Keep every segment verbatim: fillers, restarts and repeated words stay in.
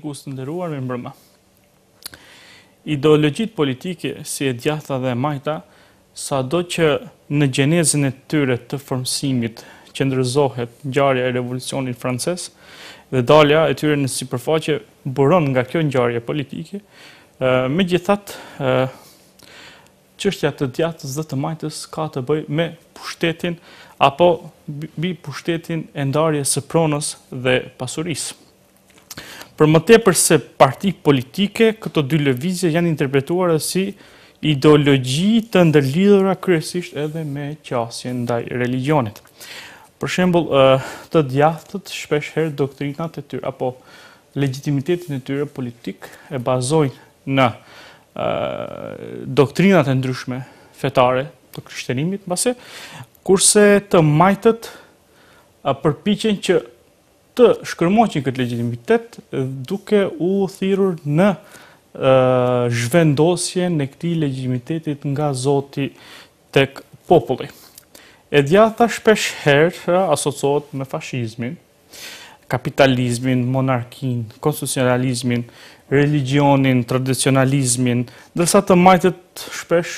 shikues të nderuar, me mbrëma. Ideologjit politike si e djatha dhe e majta, sado që në gjenezën e tyre të formësimit qëndërzohet ngjarja e revolucionit francez dhe dalja e tyre në sipërfaqe buron nga kjo ngjarje politike, megjithatë çështja të djathtës dhe të majtës ka të bëjë me pushtetin apo mbi pushtetin e ndarjes së pronës dhe pasurisë. Për më tepër se parti politike, këto dy lëvizje janë interpretuar si ideologji të ndërlidhura kryesisht edhe me qasjen ndaj religionit. Për shembull, të djathtët shpesh herë doktrinat e tyre apo legjitimitetin e tyre politik e bazojnë në doktrinat e ndryshme fetare të krishterimit, mbase, kurse të majtët përpiqen që të shkërmoqin këtë legjitimitet duke u thirrur në zhvendosjen e këtij legjitimitetit nga Zoti tek populli. E djatha shpesh herë asociohet me fashizmin, kapitalizmin, monarkinë, konstitucionalizmin, religionin, tradicionalizmin, ndërsa të majtët shpesh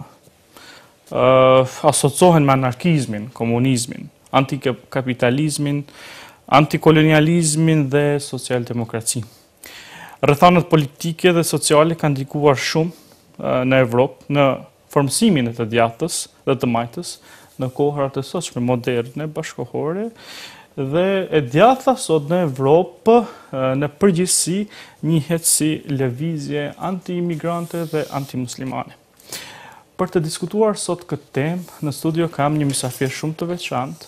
uh, asociohen me anarkizmin, komunizmin, antikapitalizmin, antikolonializmin dhe socialdemokracinë. Rrethanat politike dhe sociale kanë ndikuar shumë uh, në Evropë në formësimin e të djathtës dhe të majtës në kohrat e sotshme moderne bashkëkohore, dhe e djaththa sot në Evropë në përgjithësi njihet si lëvizje anti-imigrante dhe anti-muslimane. Për të diskutuar sot këtë temë, në studio kam një mysafir shumë të veçantë,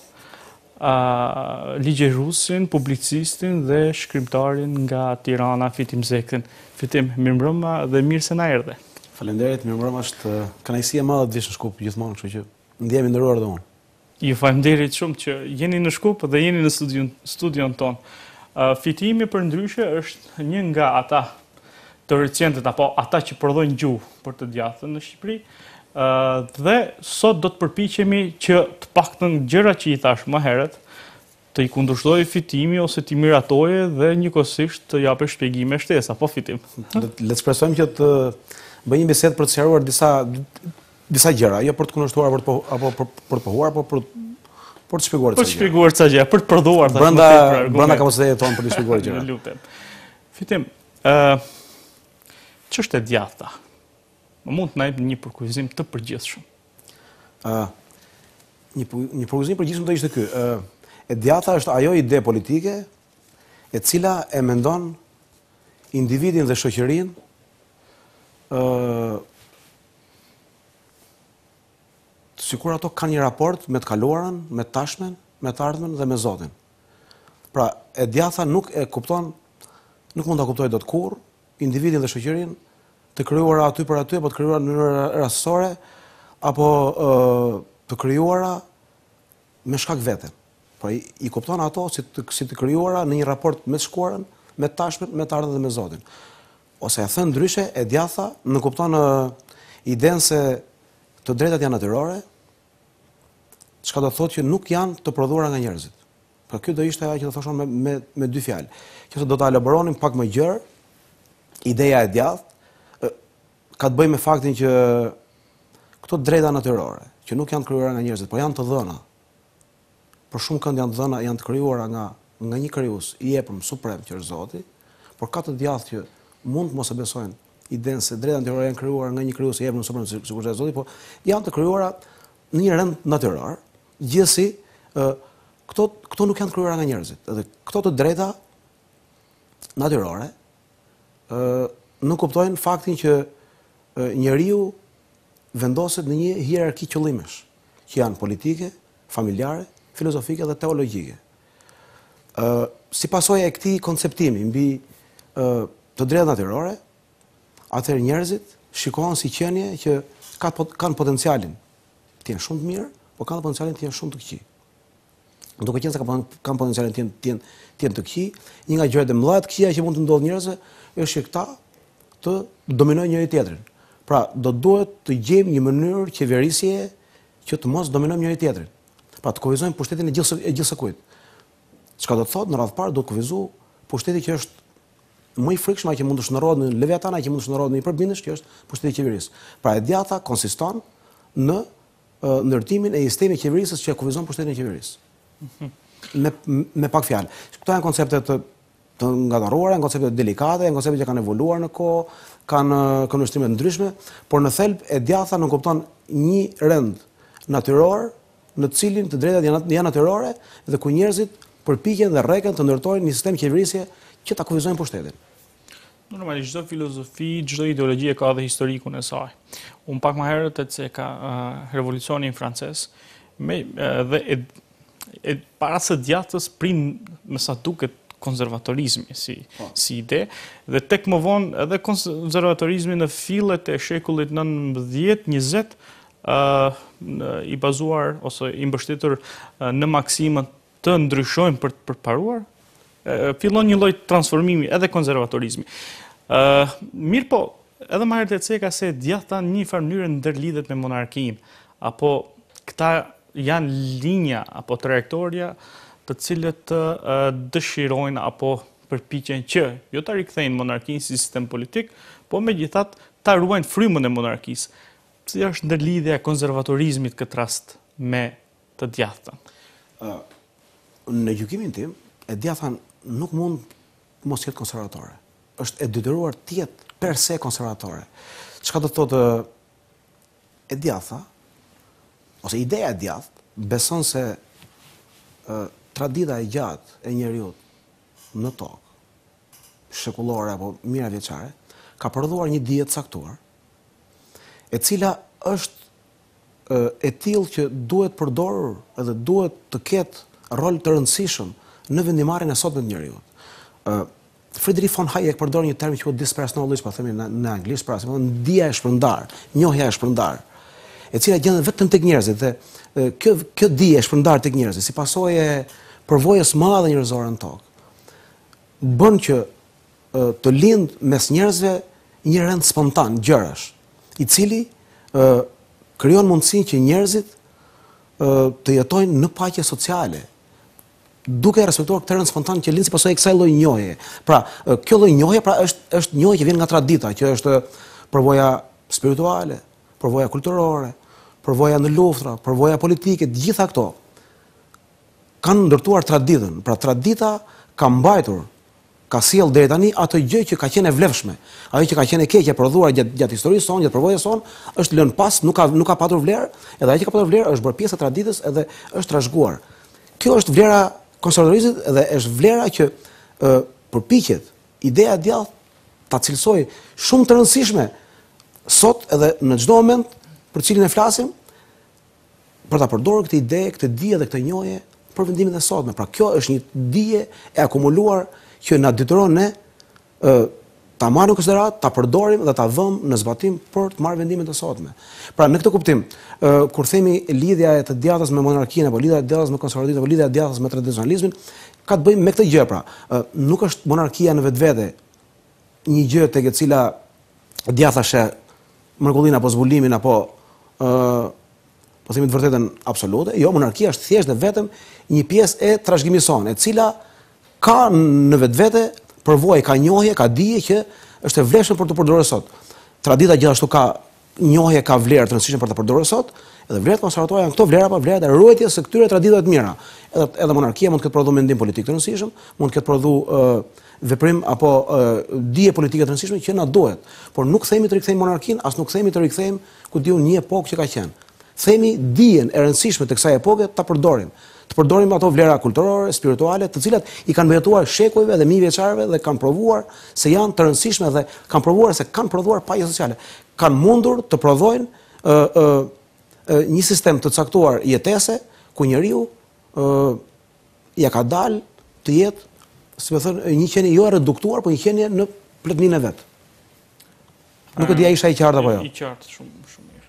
ligjerusin, publicistin dhe shkrimtarin nga Tirana, Fitim Zekën. Fitim, mirëmbrëma dhe mirë se na erdhe. Faleminderit, mirëmbrëma, është kënaqësi e madhe të vish në Shkup gjithmonë, kështu që ndjehemi nderuar dhe unë. Ju faleminderit shumë që jeni në Shkup dhe jeni në studion, studion tonë. Uh, fitimi për ndryshe është një nga ata të recentët, apo ata që prodhojnë gjuhë për të djathtën në Shqipëri, uh, dhe sot do të përpiqemi që të paktën gjëra që i thash më herët, të i kundërshtoj Fitimi ose t'i miratoje dhe njëkohësisht të japë shpjegime shtesa, po Fitim. Le të shpresojmë që të bëjmë një bisedë për të sqaruar disa disa gjëra, jo për të kundërshtuar apo për, për, për të pohuar, por për për të shpjeguar ca gjëra. Për të shpjeguar ca gjëra, për të prodhuar tash brenda brenda kapacitetit tonë për të shpjeguar gjëra. Lutem. Fitim, ë ç'është e djaththa? Më mund të na jep një përkufizim të përgjithshëm. Ë një një përkufizim përgjithshëm do ishte ky. Ë e djaththa është ajo ide politike e cila e mendon individin dhe shoqërinë ë sikur ato kanë një raport me të kaluarën, me të tashmen, me të ardhmen dhe me Zotin. Pra, e djaththa nuk e kupton, nuk mund ta kuptojë dot kurrë individin dhe shoqërinë të krijuara aty për aty, apo të krijuara në mënyrë rastësore, apo ë të krijuara me shkak veten. Pra, i, i kupton ato si të, si të krijuara në një raport me të shkuarën, me të tashmen, me të ardhmen dhe me Zotin. Ose e thënë ndryshe, e djaththa nuk kupton uh, idenë se të drejtat janë natyrore, çka do të thotë që nuk janë të prodhuara nga njerëzit. Pra ky do ishte ajo që do thoshon me me, me dy fjalë. Qëse do ta elaboronim pak më gjerë, ideja e djathtë ka të bëjë me faktin që këto drejta natyrore, që nuk janë të krijuara nga njerëzit, por janë të dhëna. Por shumë kënd janë të dhëna, janë të krijuara nga nga një krijues i epëm suprem që është Zoti, por ka të djathtë që mund të mos e besojnë idenë se drejtat natyrore janë krijuara nga një krijues i epëm suprem sikur është Zoti, por janë të krijuara në një rend natyror. Gjithsesi, këto këto nuk janë të krijuara nga njerëzit. Edhe këto të drejta natyrore ë nuk kuptojnë faktin që njeriu vendoset në një hierarki qëllimesh, që janë politike, familjare, filozofike dhe teologjike. Ë si pasojë e këtij konceptimi mbi ë të drejtat natyrore, atëherë njerëzit shikohen si qenie që ka, kanë potencialin të jenë shumë të mirë, por kanë potencialin të jenë shumë të këqij. Duke qenë se kanë potencialin të jenë të jenë të jenë të këqij, një nga gjërat e mëdha të këqija që mund të ndodhë njerëzve është që këta të dominojnë njëri tjetrin. Pra, do duhet të gjejmë një mënyrë qeverisjeje që të mos dominojmë njëri tjetrin. Pra, të kufizojmë pushtetin e gjithë e gjithësakujt. Çka do të thotë në radhë parë do të kufizu pushteti që është më i frikshëm, ai që mund të shndërrohet në Leviatan, ai që mund të shndërrohet në një përbindësh, që është pushteti i qeverisë. Pra e djatha konsiston në uh, ndërtimin e sistemit të qeverisë që kufizon pushtetin e qeverisë. Me, me pak fjalë. Këto janë koncepte të, të ngatëruara, janë koncepte delikate, janë koncepte që kanë evoluar në kohë, kanë kanë ushtrime të ndryshme, por në thelb e djatha nuk kupton një rend natyror në të cilin të drejtat janë natyrore dhe ku njerëzit përpiqen dhe rreken të ndërtojnë një sistem qeverisje që ta kufizojnë pushtetin. Normalisht çdo filozofi, çdo ideologji ka dhe historikun e saj. Unë pak më herët e se ka uh, revolucionin francez, me uh, dhe e, e para së djathtës prin me sa duket konservatorizmi si, si ide, dhe tek më vonë edhe konservatorizmi në fillet e shekullit nëntëdhjetë njëzet uh, i bazuar ose i mbështetur uh, në maksimat të ndryshojnë për të përparuar, uh, fillon një lloj transformimi edhe konservatorizmi. Uh, mirë po, edhe më herët e ceka se djathta në një farë mënyrë ndërlidhet me monarkinë, apo këta janë linja apo trajektoria të cilët uh, dëshirojnë apo përpiqen që jo ta rikthejnë monarkinë si sistem politik, po megjithatë ta ruajnë frymën e monarkisë. Cila është ndërlidhja e konservatorizmit këtë rast me të djathtën? Uh, në gjykimin tim, e djathta nuk mund mos jetë konservatore. Është e detyruar të jetë per se konservatore. Çka do të thotë e djathta, ose ideja e djathtë beson se uh, tradita e gjatë e njeriut në tokë, shekullore apo mijëra vjeçare, ka prodhuar një dije të caktuar, e cila është e tillë që duhet përdorur edhe duhet të ketë rol të rëndësishëm në vendimarrjen e sotme të njeriut. Friedrich von Hayek përdor një term që quhet dispersed knowledge, po themi në, në anglisht, pra si dija e shpërndar, njohja e shpërndar, e cila gjendet vetëm tek njerëzit dhe kjo kjo dije e shpërndar tek njerëzit si pasojë e përvojës së madhe njerëzore në tokë, bën që të lind mes njerëzve një rend spontan gjërash, i cili uh, krijon mundësinë që njerëzit uh, të jetojnë në paqe sociale, duke respektuar këtë rend spontan që lind si pasojë e kësaj lloj njohje. Pra, uh, kjo lloj njohje pra është është njohje që vjen nga tradita, që është përvoja spirituale, përvoja kulturore, përvoja në luftra, përvoja politike, të gjitha këto kanë ndërtuar traditën. Pra tradita ka mbajtur, ka sjell deri tani atë gjë që ka qenë e vlefshme. Ajo që ka qenë e keqe e prodhuar gjatë gjatë historisë sonë, gjatë përvojës sonë, është lënë pas, nuk ka nuk ka patur vlerë, edhe ajo që ka patur vlerë është bërë pjesë e traditës edhe është trashëguar. Kjo është vlera konservatorizmit dhe është vlera që ë përpiqet ideja e djathtë ta cilësoj shumë të rëndësishme sot edhe në çdo moment për cilin e flasim, për ta përdorur këtë ide, këtë dije dhe këtë njohje për vendimin e sotme. Pra kjo është një dije e akumuluar që na detyron ne ë ta marrim në konsiderat, ta përdorim dhe ta vëmë në zbatim për të marrë vendimet e sotme. Pra në këtë kuptim, ë kur themi lidhja e të djathtës me monarkinë apo lidhja e djathtës me konservativizmin apo lidhja e djathtës me tradicionalizmin, ka të bëjë me këtë gjë. Pra, ë nuk është monarkia në vetvete një gjë tek e cila djaththa sheh mrekullinë apo zbulimin apo ë po themi të vërtetën absolute. Jo, monarkia është thjesht dhe vetëm një pjesë e trashëgimisë sonë, e cila ka në vetvete përvojë, ka njohje, ka dije që është e vlefshme për të përdorur sot. Tradita gjithashtu ka njohje, ka vlerë të rëndësishme për të përdorur sot, edhe vlerat konservatore janë këto vlera, pa vlerat e ruajtjes së këtyre traditave të mira. Edhe edhe monarkia mund të ketë prodhuar mendim politik të rëndësishëm, mund të ketë prodhuar uh, veprim apo uh, dije politike të rëndësishme që na duhet, por nuk themi të rikthejmë monarkinë, as nuk themi të rikthejmë ku diun një epokë që ka qenë. Themi dijen e rëndësishme të kësaj epoke ta përdorim. Të përdorim ato vlera kulturore, spirituale, të cilat i kanë mbajtuar shekujve dhe mijë vjeçarëve dhe kanë provuar se janë të rëndësishme dhe kanë provuar se kanë prodhuar paqe sociale. Kanë mundur të prodhojnë ë ë ë një sistem të caktuar jetese ku njeriu ë ja ka dalë të jetë, si më thënë, një qenie jo e reduktuar, por një qenie në plotninë e vet. Nuk e di a isha i qartë apo jo. I qartë, shumë shumë mirë.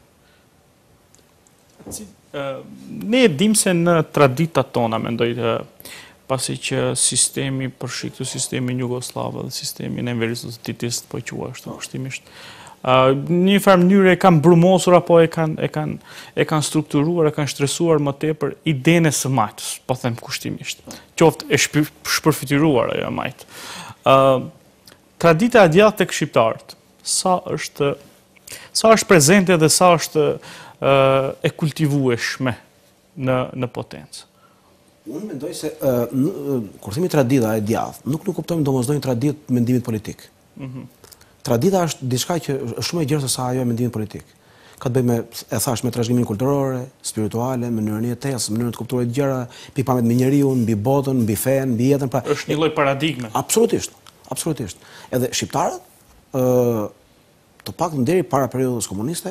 Si Uh, ne e dim se në traditat tona, mendoj, uh, pasi që sistemi përshiktu, sistemi Jugoslav dhe sistemi në enverisë të titist, po e qua është kushtimisht, uh, një farë mënyrë e kanë brumosur apo e kanë e kanë e kanë strukturuar, e kanë shtresuar më tepër idenë së majtës, po them kushtimisht. Qoftë e shpërfituar ajo e majtë. Uh, tradita e djathtë tek shqiptarët, sa është sa është prezente dhe sa është uh, e kultivueshme në në potencë. Unë mendoj se uh, uh, kur themi tradita e djathtë, nuk nuk kuptojmë domosdoshmë traditë mendimit politik. Mm-hmm. Tradita është diçka që është shumë e gjerë se sa ajo e mendimit politik. Ka të bëjë me, e thash, me trashëgiminë kulturore, spirituale, mënyrën e jetesë, mënyrën të kuptuarit gjëra, pikpamjet me njeriu, mbi botën, mbi fen, mbi jetën, pra është një lloj paradigme. Absolutisht, absolutisht. Edhe shqiptarët, ë të paktën deri para periudhës komuniste,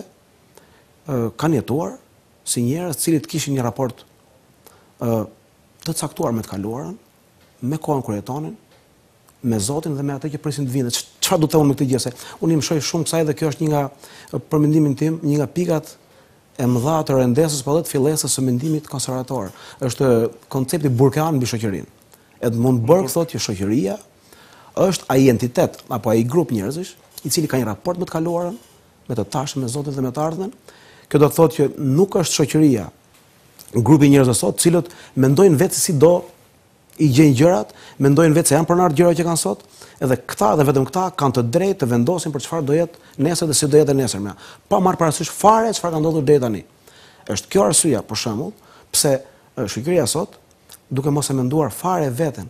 ë kanë jetuar si njerëz të cilët kishin një raport ë të caktuar me të kaluarën, me kohën kur jetonin, me Zotin dhe me atë që presin të vinë. Çfarë do të them me këtë gjë? Se unë i mshoj shumë kësaj dhe kjo është një nga, për mendimin tim, një nga pikat e mëdha të rendesës, po edhe të fillesës së mendimit konservator. Është koncepti burkean mbi shoqërinë. Edmund Burke thotë që shoqëria është ai entitet apo ai grup njerëzish i cili ka një raport me të kaluarën, me të tashmen, me Zotin dhe me të ardhmen. Kjo do të thotë që nuk është shoqëria grupi njerëzve sot, të cilët mendojnë vetë si do i gjejnë gjërat, mendojnë vetë se janë pronar të gjërave që kanë sot, edhe këta dhe vetëm këta kanë të drejtë të vendosin për çfarë do jetë nesër dhe si do jetë e nesërmja, pa marrë parasysh fare çfarë ka ndodhur deri tani. Është kjo arsyeja, për shembull, pse shoqëria sot, duke mos e menduar fare veten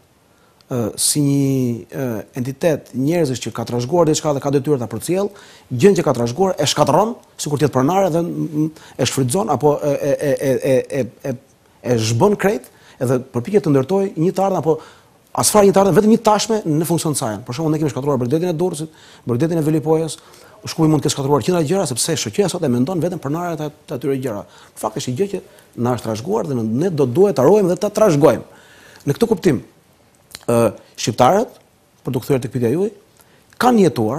si një entitet njerëzish që ka trashëguar diçka dhe ka detyrë ta përcjell, gjën që ka trashëguar e shkatërron, sikur të jetë pronare dhe e shfrytëzon apo e e e e e e zhbon krejt, edhe përpiqet të ndërtojë një të ardhmë apo asfar një të ardhmë vetëm një tashme në funksion të saj. Për shembull, ne kemi shkatëruar Bregdetin e Durrësit, Bregdetin e Velipojës, shkupi mund të ketë shkatëruar qindra gjëra sepse shoqëria sot e mendon vetëm pronaret të atyre gjëra. Në fakt është një gjë që na është trashëguar dhe ne do duhet ta ruajmë dhe ta trashëgojmë. Në këtë kuptim, ë shqiptarët, për të kthyer tek pyetja juaj, kanë jetuar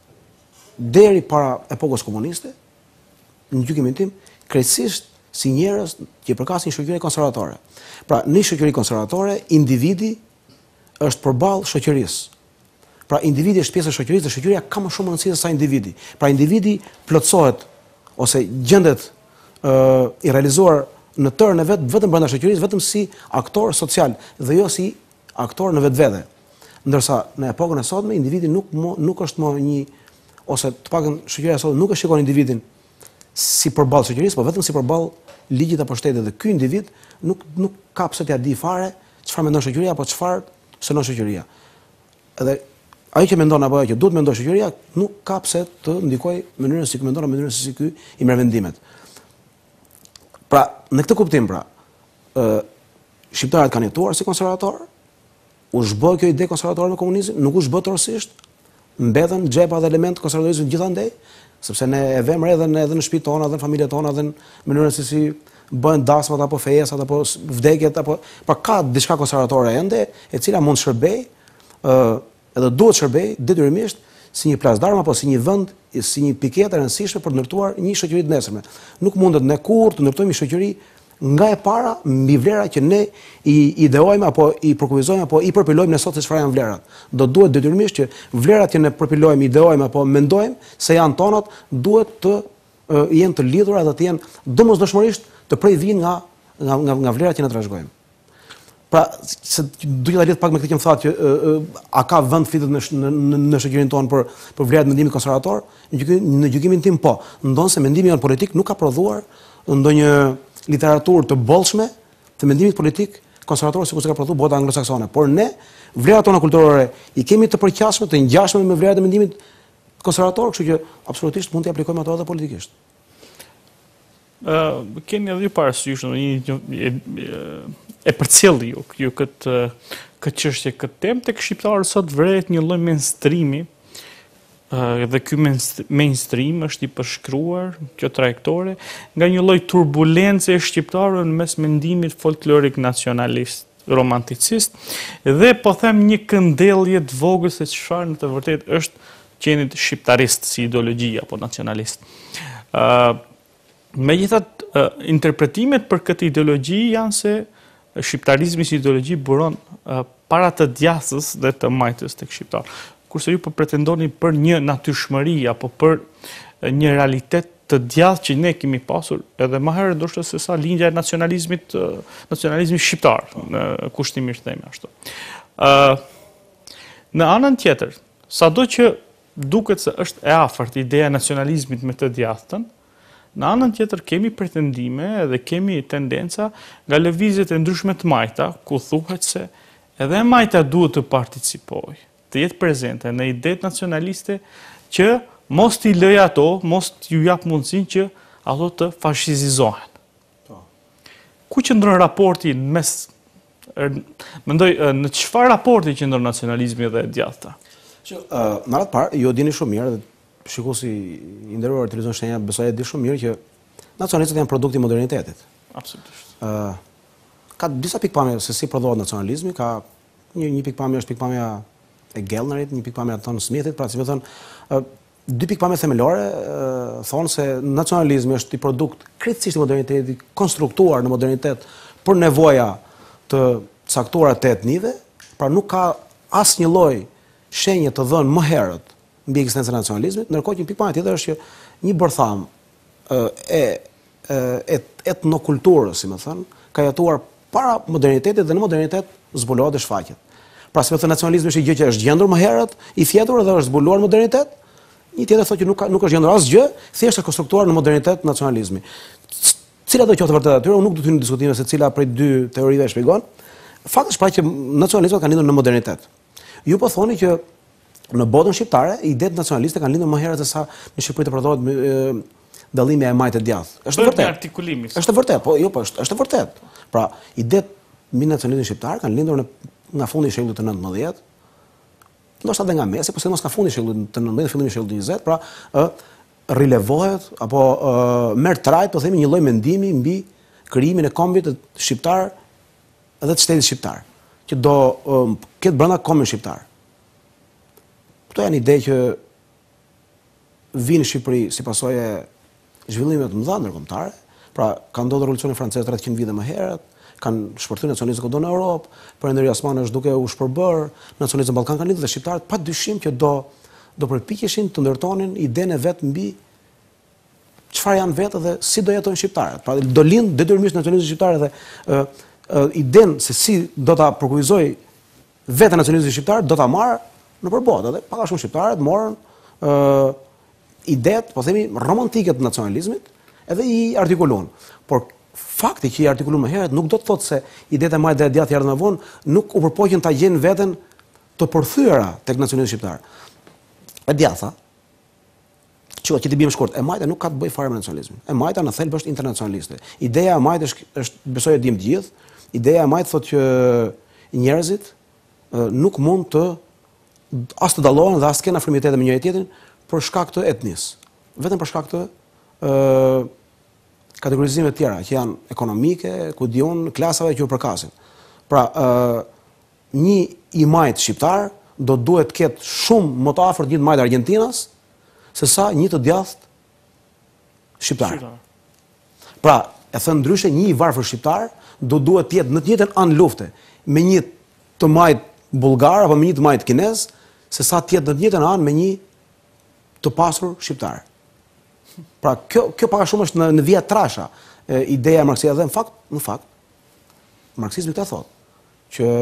deri para epokës komuniste, në gjykimin tim, krejtësisht si njerëz që përkasin një shoqëri konservatore. Pra, në shoqëri konservatore, individi është përballë shoqërisë. Pra, individi është pjesë e shoqërisë dhe shoqëria ka më shumë rëndësi se sa individi. Pra, individi plotësohet ose gjendet ë i realizuar në tërën e vet vetëm brenda shoqërisë, vetëm si aktor social dhe jo si aktor në vetvete. Ndërsa në epokën e sotme individi nuk mo, nuk është më një ose të paktën shoqëria sot nuk e shikon individin si përballë shoqërisë, por vetëm si përballë ligjit apo shtetit dhe ky individ nuk nuk ka pse t'ia di fare çfarë mendon shoqëria apo çfarë synon shoqëria. Edhe ai që mendon apo ajo që duhet mendoj shoqëria nuk ka pse të ndikojë mënyrën si mendon apo mënyrën si ky i merr vendimet. Pra, në këtë kuptim pra, ë shqiptarët kanë jetuar si konservatorë, u zhbë kjo ide konservatore me komunizmin, nuk u zhbë tërësisht, mbetën xhepa dhe element konservatorizmi gjithandej, sepse ne e vëmë edhe në edhe në shtëpitë tona, edhe në familjet tona, edhe në mënyrën se si bëhen dasmat apo fejesat apo vdekjet apo pa ka diçka konservatore ende, e cila mund të shërbej, ë edhe duhet shërbej detyrimisht si një plas d'armë apo si një vend, si një piketë e rëndësishme për të ndërtuar një shoqëri të nesërme. Nuk mundet ne kurrë të ndërtojmë një shoqëri nga e para mbi vlera që ne i ideojmë apo i përkufizojmë apo i përpilojmë ne sot se çfarë janë vlerat. Do duhet detyrimisht që vlerat që ne përpilojmë, ideojmë apo mendojmë se janë tonat, duhet të uh, jenë të lidhura dhe të jenë domosdoshmërisht të prej vinë nga nga nga, nga vlerat që ne trashëgojmë. Pra, se duhet ta lidh pak me këtë që më thatë që uh, uh, a ka vend flitet në në, në shoqërinë tonë për për vlerat mendimit konservator? Në gjykimin, në gjykimin tim po. Ndonse mendimi jon politik nuk ka prodhuar ndonjë literaturë të bollshme të mendimit politik konservator sikur se ka prodhuar bota anglosaksone, por ne vlerat tona kulturore i kemi të përqafshme, të ngjashme me vlerat e mendimit konservator, kështu që absolutisht mund t'i aplikojmë ato edhe politikisht. Ë uh, keni edhe ju parasysh një e, e përcjelli ju ju këtë këtë çështje, këtë temë tek shqiptarët sot vret një lloj mainstreami. Uh, dhe ky mainstream është i përshkruar, kjo trajektore, nga një lloj turbulence e shqiptarëve në mes mendimit folklorik nacionalist, romanticist, dhe po them një këndellje të vogël se çfarë në të vërtetë është qenit shqiptarist si ideologji apo nacionalist. Uh, Megjithatë, uh, interpretimet për këtë ideologji janë se shqiptarizmi si ideologji buron uh, para të djathës dhe të majtës tek shqiptar. Kurse ju po pretendoni për një natyrshmëri apo për një realitet të djathtë që ne kemi pasur edhe më herët ndoshta se sa lindja e nacionalizmit nacionalizmit shqiptar, në kushtimisht themi ashtu. Ë Në anën tjetër, sado që duket se është e afërt ideja e nacionalizmit me të djathtën, në anën tjetër kemi pretendime dhe kemi tendenca nga lëvizjet e ndryshme të majta, ku thuhet se edhe majta duhet të participojë, të jetë prezente në idetë nacionaliste që mos t'i lëj ato, mos t'ju jap mundësinë që ato të fashizizohen. Ku qëndron raporti mes mendoj në çfarë raporti qëndron nacionalizmi dhe e djathta? Që në radhë parë, ju dini shumë mirë, dhe shikuesi i nderuar televizon shenja besoj e di shumë mirë që nacionalistët janë produkti i modernitetit. Absolutisht. Ë ka disa pikpamje se si prodhohet nacionalizmi, ka një një pikpamje është pikpamja e Gellnerit, një pikpamje e Tom Smithit, pra si më thon, dy pikpamje themelore thonë se nacionalizmi është i produkt krejtësisht i modernitetit, konstruktuar në modernitet për nevoja të caktuara të etnive, pra nuk ka asnjë lloj shenje të dhënë më herët mbi ekzistencën e nacionalizmit, ndërkohë që një pikpamje tjetër është që një bërtham e e etnokulturës, si më thënë, ka jetuar para modernitetit dhe në modernitet zbulohet dhe shfaqet. Pra si më thënë, nacionalizmi është një gjë që është gjendur më herët, i thjetur dhe është zbuluar në modernitet. Një tjetër thotë që nuk ka, nuk është gjendur asgjë, thjesht është konstruktuar në modernitet nacionalizmi. Cila do qoftë vërtet atyre, unë nuk do të hyj në diskutime se cila prej dy teorive e shpjegon. Fakti është pra që nacionalizmat kanë lindur në modernitet. Ju po thoni që në botën shqiptare idetë nacionaliste kanë lindur më herët se sa në Shqipëri të prodhohet dallimi e majtë e djathtë. Është vërtet. Artikulimi. Është vërtet, po jo po është, është vërtet. Pra, idetë mbi nacionalizmin shqiptar kanë lindur në nga fundi i shekullit të nëntëmbëdhjetë, ndoshta edhe nga mesi, por sidomos nga fundi i shekullit të nëntëmbëdhjetë, fillimi i shekullit të njëzet, pra ë rilevohet apo merr trajt, po themi një lloj mendimi mbi krijimin e kombit të shqiptar dhe të shtetit shqiptar, që do um, ketë brenda kombit shqiptar. Këto janë ide që vinë në Shqipëri si pasojë zhvillimeve të mëdha ndërkombëtare, pra ka ndodhur revolucioni francez rreth qind vite më herët, kanë shpërthyer nacionalizmin kudo në Europë, Perëndëria Osmane është duke u shpërbër, nacionalizmi në Ballkan kanë lidhur dhe shqiptarët pa dyshim që do do përpiqeshin të ndërtonin idenë vet mbi çfarë janë vetë dhe si do jetojnë shqiptarët. Pra do lind detyrimisht nacionalizmi shqiptar dhe ë idenë se si do ta përkuizoj vetë nacionalizmi shqiptar do ta marr nëpër botë. Dhe pak a shumë shqiptarët morën ë idetë, po themi, romantike të nacionalizmit, edhe i artikuluan. Por fakti që i artikuluan më herët nuk do të thotë se idetë e majtë dhe e djathtë erdhën më vonë, nuk u përpoqën ta gjenë veten të përthyera tek nacionalizmi shqiptar. E djatha, që që të bim shkurt, e majta nuk ka të bëjë fare me nacionalizmin. E majta në thelb është internacionaliste. Ideja e majtë është, është besoj e dim të gjithë, ideja e majtë thotë që njerëzit nuk mund të as të dallohen dhe as të kenë afrimitete me njëri tjetrin për shkak të etnisë. Vetëm për shkak të ë kategorizime të tjera që janë ekonomike, ku diun, klasave që u përkasin. Pra, ë një i majt shqiptar do duhet të ketë shumë më të afërt një të majt Argjentinas se sa një të djathtë shqiptar. Pra, e thënë ndryshe, një i varfër shqiptar do duhet të jetë në të njëjtën anë lufte me një të majt bullgar apo me një të majt kinez, se sa të jetë në të njëjtën anë me një të pasur shqiptar. Pra, kjo kjo pak a shumë është në, në vija trasha e, ideja e Marksit dhe në fakt, në fakt, marksizmi këtë thotë që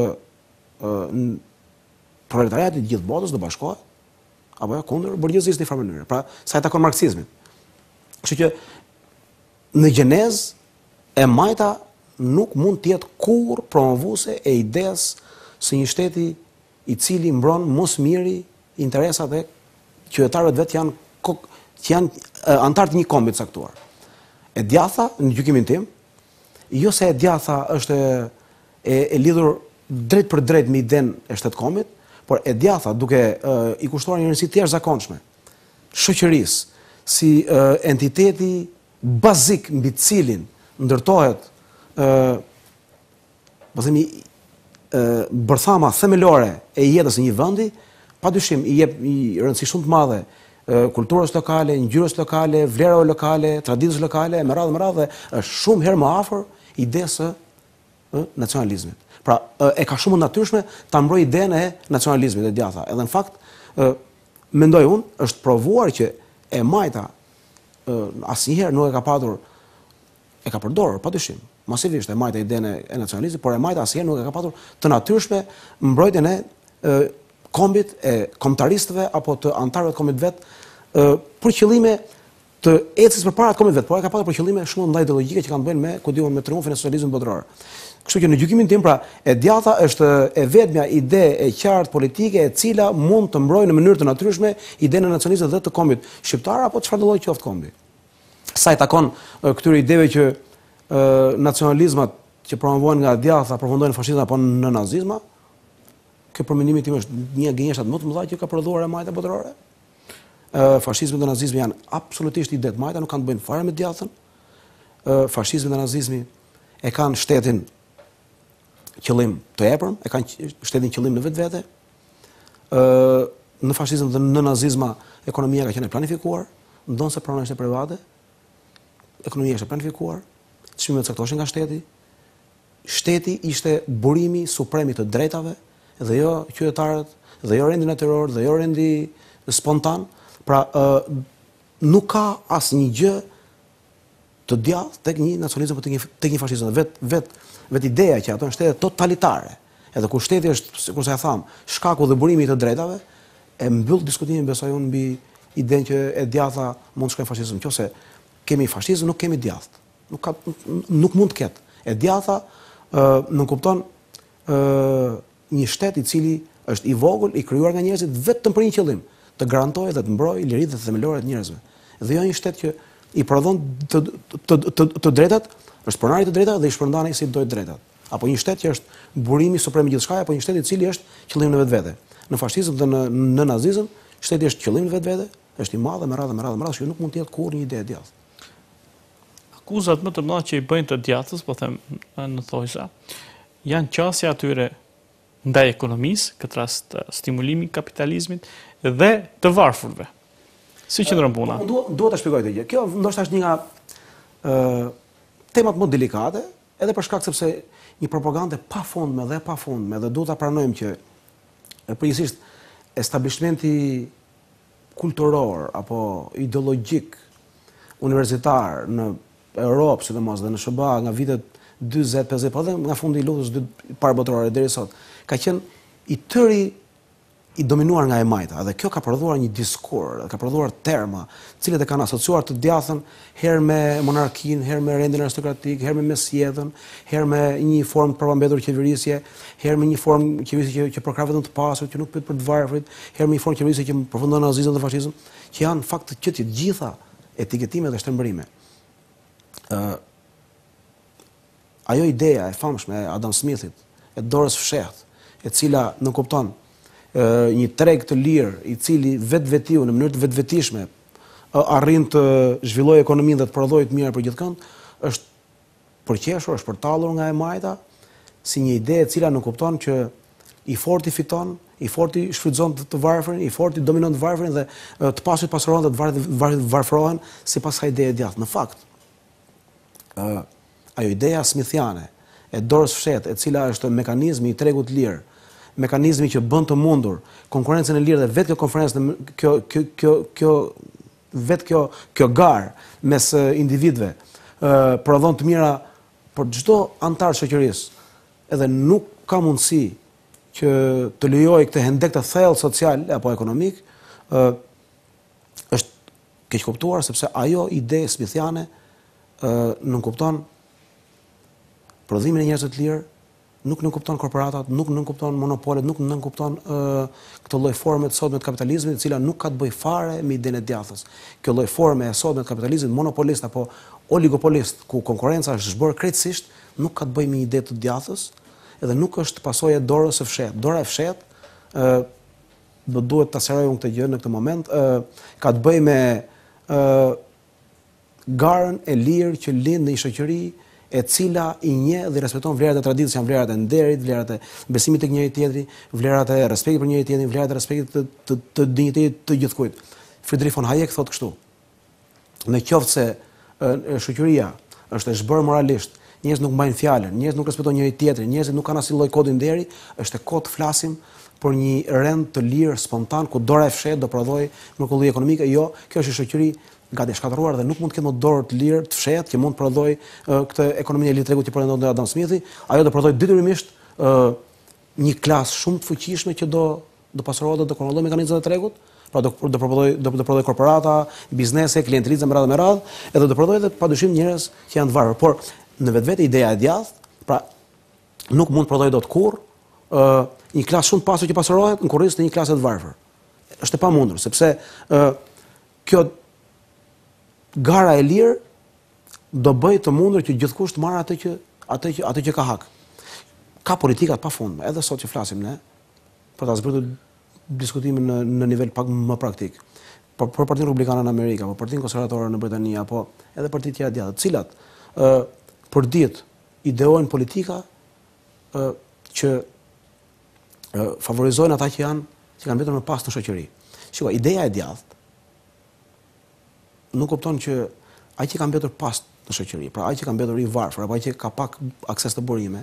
ë proletariati i gjithë botës do bashkohet apo ja kundër burgjezisë në një mënyrë. Pra, sa i takon marksizmit. Kështu që në gjenezë e majta nuk mund të jetë kurrë promovuese e idesë se një shteti i cili mbron mosmiri interesat e qytetarëve vetë janë që janë antar të një kombi të caktuar. E djatha, në gjykimin tim, jo se e djatha është e, e lidhur drejt për drejt me idenë e shtetkombit, por e djatha duke e, i kushtuar një rëndësi të jashtëzakonshme shoqërisë si e, entiteti bazik mbi të cilin ndërtohet ë po themi ë bërthama themelore e jetës së një vendi, padyshim i jep një rëndësi shumë të madhe kulturës lokale, ngjyrës lokale, vlerave lokale, traditës lokale, me radhë me radhë, është shumë herë më afër idesë së nacionalizmit. Pra, e ka shumë natyrshme ta mbrojë idenë e nacionalizmit e djatha. Edhe në fakt, mendoj unë, është provuar që e majta asnjëherë nuk e ka patur, e ka përdorur, padyshim, masivisht e majta idenë e nacionalizmit, por e majta asnjëherë nuk e ka patur të natyrshme mbrojtjen e kombit, e kombëtaristëve apo të anëtarëve të kombit vet, për qëllime të ecës përpara të kombit vet, por ai ka pasur për qëllime shumë ndaj ideologjike që kanë bënë me, ku diun, me triumfin e socializmit botëror. Kështu që në gjykimin tim, pra, e djatha është e vetmja ide e qartë politike e cila mund të mbrojë në mënyrë të natyrshme idenë e nacionalizmit dhe të kombit shqiptar apo çfarëdo lloj qoftë kombi. Sa i takon këtyre ideve që nacionalizmat që promovohen nga djatha përfundojnë në fashizëm apo në nazizëm, kjo për mendimin tim është një gënjeshtat më të mëdha që ka prodhuar e majta botërore. Fashizmi dhe nazizmi janë absolutisht ide të majta, nuk kanë të bëjnë fare me djathën. Fashizmi dhe nazizmi e kanë shtetin qëllim të epërm, e kanë shtetin qëllim në vetvete. Në fashizëm dhe në nazizma ekonomia ka qenë e planifikuar, ndonse prona ishte private, ekonomia ishte planifikuar, çmimet caktoheshin nga shteti. Shteti ishte burimi suprem i të drejtave dhe jo qytetarët, dhe jo rendi natyror, dhe jo rendi spontan. Pra, nuk ka asnjë gjë të djathtë tek një nacionalizëm apo tek një fashizëm. Vet vet vet ideja që ato janë shtete totalitare, edhe kur shteti është, sikur sa e tham, shkaku dhe burimi i të drejtave, e mbyll diskutimin, besoj unë, mbi idenë që e djatha mund të shkojnë fashizëm. Nëse kemi fashizëm, nuk kemi djathtë. Nuk ka nuk mund të ketë. E djatha nuk kupton një shtet i cili është i vogël, i krijuar nga njerëzit vetëm për një qëllim, të garantojë dhe të mbrojë liritë dhe themelore të njerëzve. Dhe jo një shtet që i prodhon të, të, të, të drejtat, është pronari të drejtave dhe i shpërndan ai si dojë drejtat. Apo një shtet që është burimi suprem i gjithçka, apo një shtet i cili është qëllimi në vetvete. Në fashizëm dhe në, në nazizëm, shteti është qëllimi në vetvete, është i madh me radhë me radhë me radhë, që nuk mund të jetë kurrë një ide e djathtë. Akuzat më të mëdha që i bëjnë të djathtës, po them në thojsa, janë qasja atyre ndaj ekonomisë, këtë rast stimulimi kapitalizmit dhe të varfërve. Si qëndron puna? Duhet ta shpjegoj këtë gjë. Kjo ndoshta është një nga ë temat më delikate, edhe për shkak sepse një propagandë pafundme dhe pafundme, dhe duhet ta pranojmë që përgjithsisht establishmenti kulturor apo ideologjik universitar në Europë, sidomos dhe në S B A nga vitet dyzet pesëdhjetë, po edhe nga fundi i luftës së dytë parabotërore deri sot, ka qenë i tëri i dominuar nga e majta, dhe kjo ka prodhuar një diskur, ka prodhuar terma, cilët e kanë asociuar të djathën herë me monarkinë, herë me rendin aristokratik, herë me mesjetën, herë me një formë të përpambetur qeverisje, herë me një formë qeverisje që, që përkrah vetëm të pasur, që nuk pyet për të varfrit, herë me një formë qeverisje që përfundon nazizëm dhe fashizëm, që janë fakt që të gjitha etiketime dhe shtërmbërime. Uh, ajo ideja e famshme e Adam Smithit, e dorës fshehtë, e cila nuk kupton një treg të lirë i cili vetvetiu në mënyrë të vetvetishme arrin të zhvillojë ekonominë dhe të prodhojë të mirë për gjithëkënd, është përqeshur, është përtallur nga e majta si një ide e cila nuk kupton që i forti fiton, i forti shfrytëzon të varfrin, i forti dominon të varfrin dhe të pasurit pasurohen dhe të varfrit varfrohen sipas kësaj ideje djathtë. Në fakt, ajo ideja smithiane e dorës fshehtë, e cila është mekanizmi i tregut të lirë, mekanizmi që bën të mundur konkurrencën e lirë dhe vetë kjo konferencë, kjo kjo kjo kjo vetë kjo kjo garë mes individëve ë prodhon të mira për çdo antar shoqërisë, edhe nuk ka mundësi që të lejojë këtë hendek të thellë social apo ekonomik, ë është keq kuptuar sepse ajo ide smithiane ë nuk kupton prodhimin e njerëzve të lirë, nuk nuk kupton korporatat, nuk nuk kupton monopolet, nuk nuk kupton uh, këtë lloj forme të sotme të kapitalizmit, e cila nuk ka të bëjë fare me idenë e djathës. Kjo lloj forme e sotme të kapitalizmit monopolist apo oligopolist, ku konkurenca është zhbërë krejtësisht, nuk ka të bëjë me ide të djathës, edhe nuk është pasojë e dorës së fshehtë. Dora e fshehtë, ë uh, do duhet ta sqaroj unë këtë gjë në këtë moment, ë uh, ka të bëjë me ë uh, garën e lirë që lind në një shoqëri e cila i njeh dhe respekton vlerat e traditës, janë vlerat e nderit, vlerat e besimit tek njëri tjetri, vlerat e respektit për njëri tjetrin, vlerat e respektit të, të, të dinjitetit të gjithkujt. Friedrich von Hayek thotë kështu: në qoftë se e, shoqëria është e zhbërë moralisht, njerëzit nuk mbajnë fjalën, njerëzit nuk respektojnë njëri tjetrin, njerëzit nuk kanë asnjë lloj kodi nderi, është e kohë të flasim për një rend të lirë, spontan, ku dora e fshehtë do prodhojë mrekulli ekonomike. Jo, kjo është një shoqëri gati shkatëruar dhe nuk mund të ketë më dorë të lirë, të fshehtë, që mund të prodhojë uh, këtë ekonominë e lirë tregut që pretendon Adam Smithi. Ajo do prodhojë detyrimisht uh, një klasë shumë të fuqishme që do do pasorohet dhe do kontrolloj mekanizmat e tregut, pra do do prodhoj do do prodhoj korporata, biznese, klientelizëm me radhë me radhë, edhe do prodhoj edhe padyshim njerëz që janë të varur, por në vetvete ideja e djathtë, pra nuk mund të prodhoj dot kurrë ë një klasë shumë të pasur që pasorohet në kurrizë të një klase të varfër. Është e pamundur, sepse ë kjo gara e lirë do bëj të mundur që gjithkusht të marrë atë që atë që atë që ka hak. Ka politika të pafundme, edhe sot që flasim ne, për ta zbritur diskutimin në, në nivel pak më praktik. Por për Partinë Republikane në Amerikë, apo Partinë Konservatore në Britani, apo edhe partitë tjera djathtë, të cilat ë për ditë ideojnë politika ë që ë favorizojnë ata që janë që kanë mbetur më pas në shoqëri. Shikoj, ideja e djathtë nuk kupton që ai që ka mbetur pas në shoqëri, pra ai që ka mbetur i varfër, apo ai që ka pak akses të burime,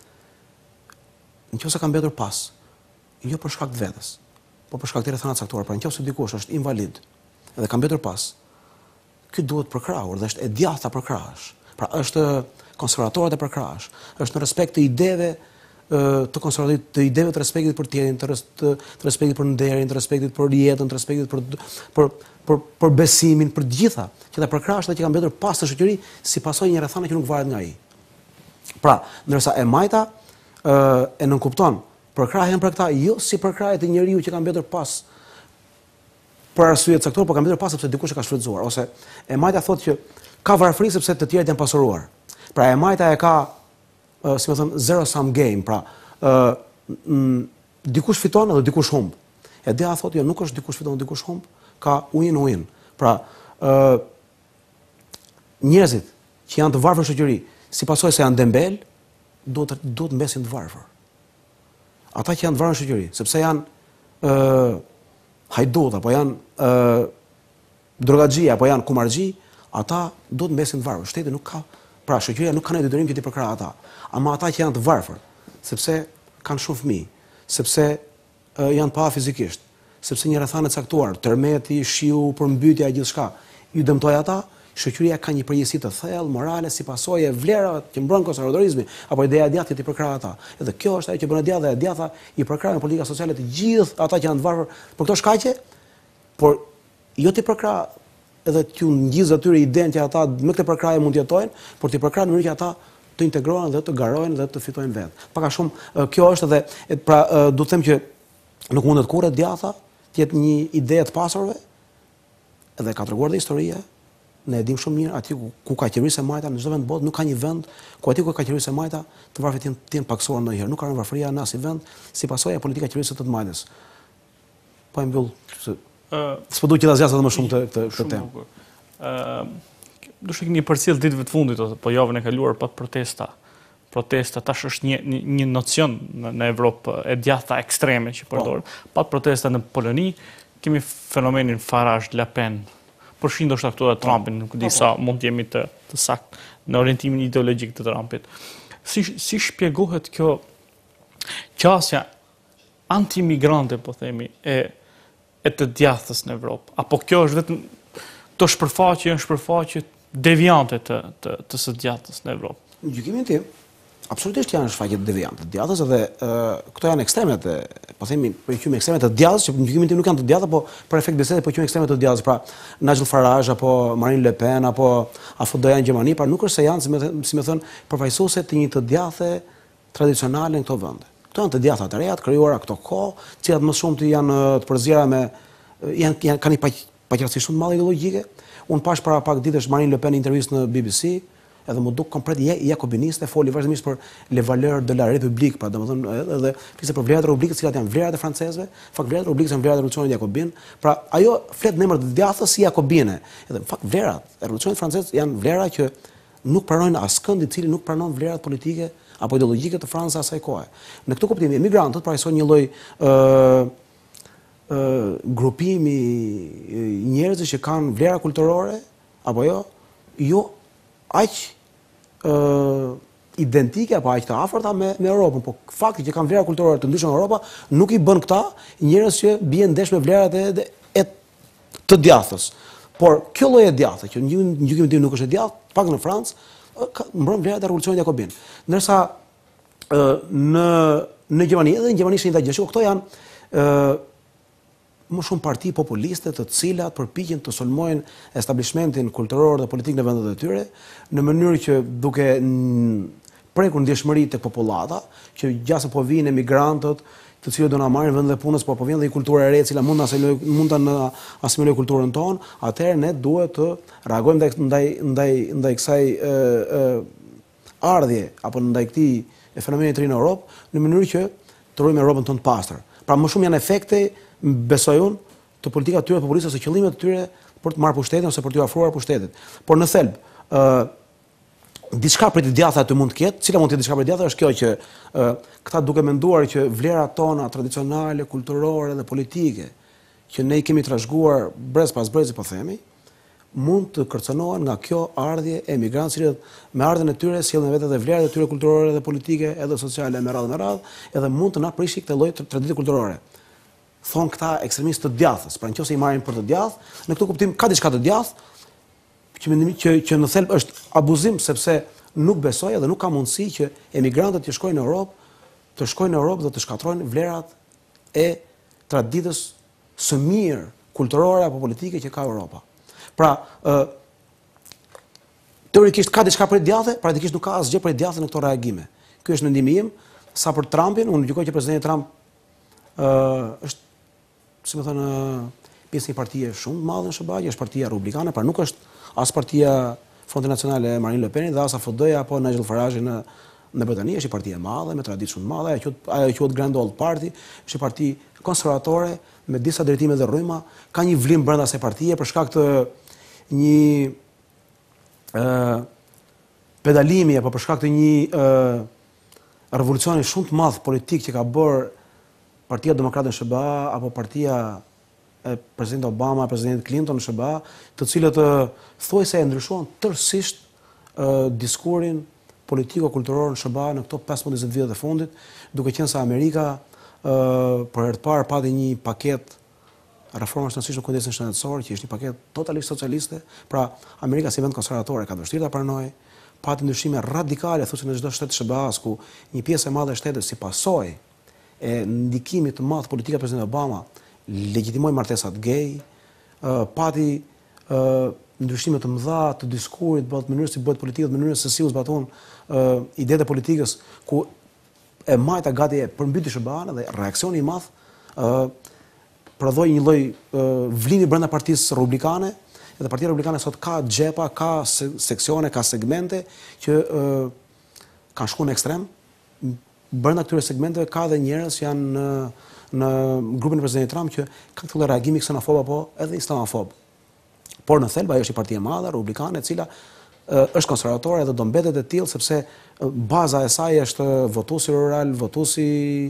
nëse ka mbetur pas, jo për shkak të vetes, po për shkak të rrethana caktuara, pra nëse dikush është invalid dhe ka mbetur pas, ky duhet përkrahur dhe është e djathta përkrahesh. Pra është konservatorët e përkrahesh, është në respekt të ideve të konservatorit, të ideve të respektit për tjetrin, të, të, të respektit për nderin, të respektit për jetën, të respektit për për për për besimin, për të gjitha, që ta përkrahesh dhe që ka mbetur pas në shoqëri si pasojë një rrethane që nuk varet nga ai. Pra, ndërsa e majta ë e nënkupton përkrahjen për këta jo si përkrahje të njeriu që ka mbetur pas për arsye të caktuar, por ka mbetur pas sepse dikush e ka shfrytzuar, ose e majta thotë që ka varfëri sepse të tjerët janë pasuruar. Pra e majta e ka Uh, si më thënë, zero sum game, pra uh, mm, dikush fiton edhe dikush humb. E dia thotë, jo, nuk është dikush fiton edhe dikush humb, ka win-win. Pra, uh, njerëzit që janë të varfër në shoqëri, si pasojë se janë dembel, duhet duhet mbesin të varfër. Ata që janë të varfër në shoqëri, sepse janë uh, hajdut, apo janë uh, drogaxhi, apo janë kumarxhi, ata duhet mbesin të varfër. Shteti nuk ka, pra shoqëria nuk ka ne detyrim që t'i përkrahë ata. Ama ata që janë të varfër, sepse kanë shumë fëmijë, sepse uh, janë pa fizikisht, sepse një rrethane caktuar, tërmeti, shiu, përmbytja, gjithçka, ju dëmtoi ata, shoqëria ka një përgjegjësi të thellë morale si pasojë e vlerave që mbron konservatorizmi, apo ideja e djathtë që t'i përkrahë ata. Edhe kjo është ajo që bën e djathtë dhe e djathta i përkrahën politika sociale të gjithë ata që janë të varfër për këto shkaqe, por jo t'i përkrahë edhe t'ju ngjizë atyre idenë që ata me këtë përkrahje mund të jetojnë, por t'i përkrahë në mënyrë që ata të integrohen dhe të garojnë dhe të fitojnë vetë. Paka shumë kjo është edhe pra do të them që nuk mundet kurrë e djathta të jetë një ide të pasurve, edhe ka treguar dhe historia, ne e dim shumë mirë aty ku, ku ka qeverisë e majta në çdo vend botë, nuk ka një vend ku aty ku ka qeverisë e majta të varfrit janë të jenë paksuar ndonjëherë. Nuk ka rënë varfëria në asnjë vend si pasojë e politikës së qeverisë së të majtës. Po e mbyll se uh, s'po duhet që ta zgjasë edhe më shumë të këtë këtë temë. Ë duhet një përcjell ditëve të fundit ose po javën e kaluar pa protesta. Protesta tash është një një, një nocion në, në Evropë e djathta ekstreme që përdoren. Pa protesta në Poloni, kemi fenomenin Farage, Le Pen. Përfshin ndoshta këtu edhe Trumpin, nuk di sa mund të jemi të, të saktë në orientimin ideologjik të Trumpit. Si si shpjegohet kjo qasja antimigrante, po themi, e e të djathtës në Evropë? Apo kjo është vetëm të shpërfaqje, janë shpërfaqje deviante të të të së djathtës në Evropë? Në gjykimin tim, absolutisht janë shfaqje deviante të djathtës edhe uh, këto janë ekstremet, e, po themi, po i quajmë ekstremet të djathtës, që në gjykimin tim nuk janë të djathtëta, po për efekt besede po i quajmë ekstremet të djathtës, pra Nigel Farage apo Marine Le Pen apo A F D-ja në Gjermani, pra nuk është se janë, si më si më thon, përfaqësuese të një të djathtë tradicionale në këto vende. Këto janë të djathta të reja, të krijuara këto kohë, të cilat më shumë të janë të përziera me janë, janë kanë një paqartësi shumë të madhe ideologjike. Unë pash para pak ditësh Marine Le Pen në intervistë në B B C, edhe më duk komplet jakobiniste, foli vazhdimisht për les valeurs de la République, pra domethënë edhe flisë për vlerat e Republikës, cilat janë vlerat e francezëve, fakt vlerat e Republikës janë vlerat e revolucionit jakobin. Pra ajo flet në emër të djathtës si jakobine. Edhe fakt vlerat e revolucionit francez janë vlera që nuk pranojnë askënd i cili nuk pranon vlerat politike apo ideologjike të Francës asaj kohe. Në këtë kuptim, emigrantët pra janë një lloj ë ë grupimi njerëzish që kanë vlera kulturore apo jo, jo aq ë identike apo aq të afërta me me Europën, po fakti që kanë vlera kulturore të ndryshme në Europë nuk i bën këta njerëz që bien ndesh me vlerat e, e të djathtës. Por kjo lloj e djathtë që në gjykimin tim nuk është e djathtë, pak në Francë, mbron vlerat e revolucionit jakobin. Ndërsa ë në në Gjermani edhe në Gjermani është një gjë, këto janë ë më shumë parti populiste të cilat përpiqen të sulmojnë establishmentin kulturor dhe politik në vendet e tyre në mënyrë që duke prekur ndjeshmëri tek popullata, që gjasë po vinë emigrantët, të cilët do na marrin vendin e punës, por po vjen dhe një kulturë e re e cila mund të mund ta asimilojë kulturën tonë, atëherë ne duhet të reagojmë ndaj ndaj ndaj ndaj kësaj ë ë ardhje apo ndaj këtij fenomeni të ri në Europë në mënyrë që të rrojmë Europën tonë të pastër. Pra më shumë janë efekte, besoj unë, të politikave të tyre populiste ose qëllimet të tyre për të marrë pushtetin ose për t'u afruar pushtetit. Por në thelb, ë diçka për të djatha të mund të ketë, cila mund të jetë diçka për të djatha është kjo që ë këta duke menduar që vlerat tona tradicionale, kulturore dhe politike që ne i kemi trashëguar brez pas brezi po themi, mund të kërcënohen nga kjo ardhje e emigrantëve, cilët me ardhen e tyre sjellin vetë edhe vlerat e tyre kulturore dhe politike, edhe sociale me radhë me radhë, edhe mund të na prishi këtë lloj tradite kulturore. Thon këta ekstremistë të djathës, pra nëse i marrin për të djathtë, në këtë kuptim ka diçka të djathtë që mendimi që që në thelb është abuzim, sepse nuk besoj dhe nuk ka mundësi që emigrantët të shkojnë në Europë, të shkojnë në Europë dhe të shkatrojnë vlerat e traditës së mirë kulturore apo politike që ka Europa. Pra, ë teorikisht ka diçka për djathtë, praktikisht nuk ka asgjë për djathtë në këto reagime. Ky është mendimi im. Sa për Trumpin, unë gjykoj që presidenti Trump ë është, si më thënë, pjesë e një partie shumë të madhe në S B A, që është Partia Republikane, pra nuk është as Partia Fronti Nacionale e Marine Le Penit dhe as A F D-ja apo Nigel Farage në në Britani, është një parti e madhe me traditë shumë të madhe, ajo quhet ajo quhet Grand Old Party, është një parti konservatore me disa drejtime dhe rryma, ka një vlim brenda asaj partie për shkak të një ë pedalimi apo për shkak të një ë revolucioni shumë të madh politik që ka bërë Partia Demokrate në S B A apo partia e presidenti Obama, presidenti Clinton në S B A, të cilët thuajse e ndryshuan tërësisht diskurin politiko-kulturor në S B A në këto pesëmbëdhjetë njëzet vjet e fundit, duke qenë se Amerika për herë të parë pati një paket reformash të rëndësishme në Kongresin Shëndetësor, që është një paket totalisht socialiste. Pra, Amerika si vend konservatore ka vështirë ta pranojë, pati ndryshime radikale thosë në çdo shtet të S B A-s, ku një pjesë e madhe e shtetit si pasojë e ndikimit të madh politika e presidentit Obama legjitimoi martesat gay, pati ndryshime të mëdha të diskurit, bëhet mënyrë si bëhet politika, mënyrë se si u zbaton idetë e politikës, ku e majta gati e përmbyti S B A-n dhe reaksioni i madh prodhoi një lloj vlimi brenda Partisë Republikane, edhe Partia Republikane sot ka xhepa, ka seksione, ka segmente që kanë shkuar në ekstrem. Brenda këtyre segmenteve ka edhe njerëz që janë në në grupin e presidentit Trump që ka këtë reagimi ksenofob apo edhe islamofob. Por në thelb ajo është një parti e madhe republikane, e cila është konservatore dhe do mbetet e tillë sepse baza e saj është votuesi rural, votuesi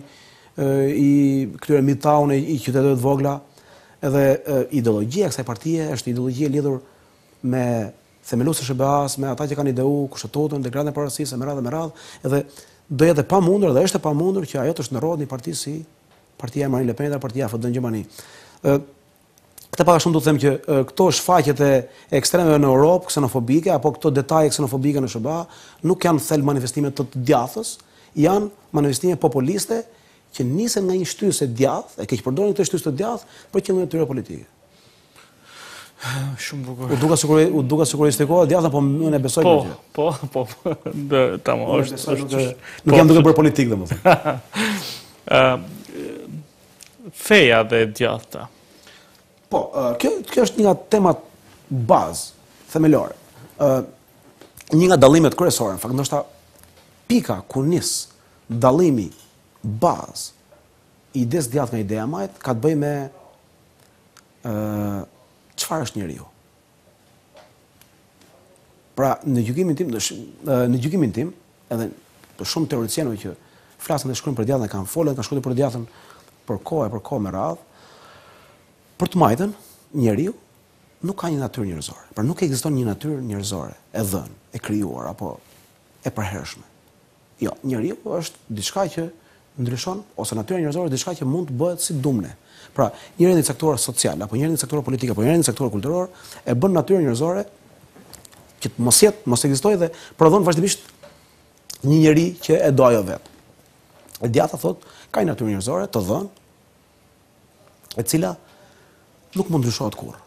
i këtyre midtown i qyteteve të vogla, edhe ideologjia e kësaj partie është ideologji e lidhur me themeluesit e S B A-s, me ata që kanë ideu kushtetutën, dekretën e parasisë, me radhë me radhë, edhe do jetë e pamundur dhe është e pamundur që ajo të shndërrohet në një parti si Partia e Marine Le Penit dhe Partia A F D në Gjermani. Këtë pak a shumë do të them që këto shfaqjet e ekstremeve në Europë, ksenofobike, apo këto detaje ksenofobike në S B A, nuk janë thelb manifestime të të djathës, janë manifestime populiste që nisen nga një shtysë e djathtë, e keq përdorin këtë shtysë të djathtë për qëllime të tyre politike. Shumë bukur. U duka sigurisht, u duka sigurishtikohet djatha, po unë e besoj po, gjë. Po, po, po. Tamam, është është nuk jam duke bërë politikë domethënë. Ë feja dhe djathta. Po, kjo kjo është një nga temat bazë themelore. Ë një nga dallimet kryesore, në fakt, ndoshta pika ku nis dallimi bazë i idesë djathtë nga ideja e majt ka të bëjë me ë çfarë është njeriu. Pra, në gjykimin tim, në gjykimin tim, edhe për shumë teoricienëve që flasin dhe shkruajnë për djathtën, kanë folur, kanë shkruar për djathtën për kohë, për kohë me radhë, për të majtën, njeriu nuk ka një natyrë njerëzore. Pra nuk ekziston një natyrë njerëzore e dhënë, e krijuar apo e përhershme. Jo, njeriu është diçka që ndryshon, ose natyra njerëzore është diçka që mund të bëhet si dumne. Pra, një rendin caktuar social, apo një rendin caktuar politik, apo një rendin caktuar kulturor, e bën natyrën njerëzore që të mos jetë, mos ekzistojë dhe prodhon vazhdimisht një njeri që e do ajo vetë. E djatha thot, ka një natyrë njerëzore të dhënë, e cila nuk mund ndryshohet kurrë.